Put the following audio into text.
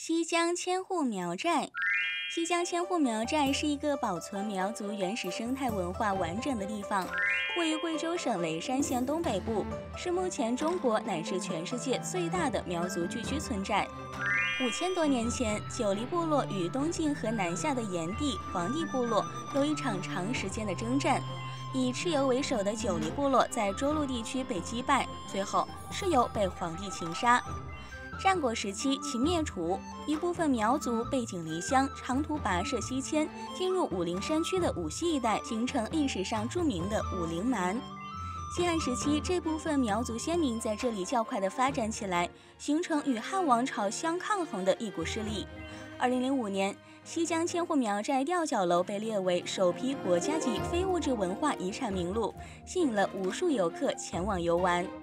西江千户苗寨。西江千户苗寨是一个保存苗族原始生态文化完整的地方，位于贵州省雷山县东北部，是目前中国乃至全世界最大的苗族聚居村寨。5000多年前，九黎部落与东晋和南下的炎帝、黄帝部落有一场长时间的征战。以蚩尤为首的九黎部落在涿鹿地区被击败，最后蚩尤被黄帝擒杀。战国时期，其灭除，一部分苗族背井离乡，长途跋涉西迁，进入武陵山区的武溪一带，形成历史上著名的武陵蛮。西汉时期，这部分苗族先民在这里较快地发展起来，形成与汉王朝相抗衡的一股势力。2005年，西江千户苗寨吊脚楼被列为首批国家级非物质文化遗产名录，吸引了无数游客前往游玩。